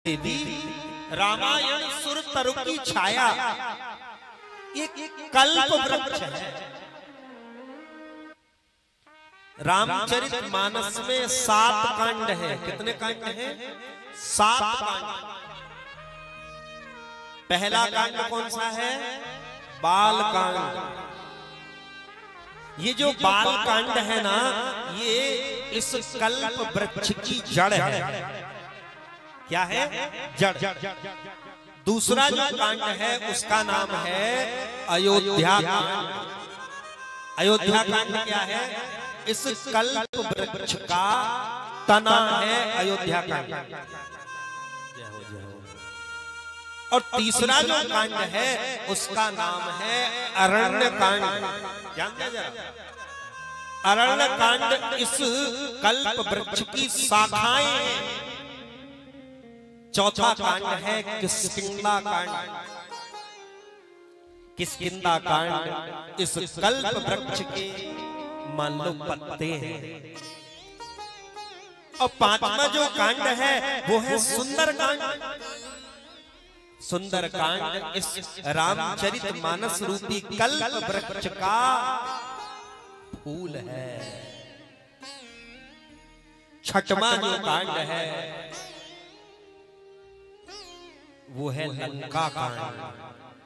देवी रामायण सुर तरु की छाया एक कल्प वृक्ष है। रामचरित मानस में 7 कांड है। कितने कांड हैं? 7 कांड। पहला कांड कौन सा है? बाल कांड। ये जो बाल कांड है ना, ये इस कल्प वृक्ष की जड़ है। क्या है? जड़। दूसरा जो कांड है उसका नाम है अयोध्या कांड। अयोध्या कांड क्या है? इस कल्प वृक्ष का तना है अयोध्या कांड। और तीसरा जो कांड है उसका नाम है अरण्य कांड। जानते हैं जरा? अरण्य कांड इस कल्प वृक्ष की शाखाएं हैं। चौथा कांड है किष्किंधा कांड। किष्किंधा कांड इस कल्प वृक्ष के मान लो पत्ते हैं। और पांचवा जो कांड है वो है सुंदर कांड। सुंदर कांड इस रामचरित मानस रूपी कल्प वृक्ष का फूल है। छठवां जो कांड है वो है लंका कांड।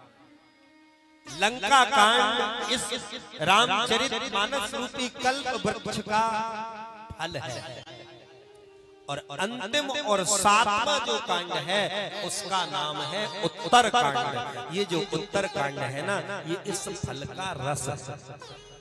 लंका कांड इस रामचरित मानस रूपी कल्प वृक्ष का फल है। और अंतिम और 7वां जो कांड है उसका नाम है उत्तर कांड। ये जो उत्तर कांड है ना, ये इस फल का रस है।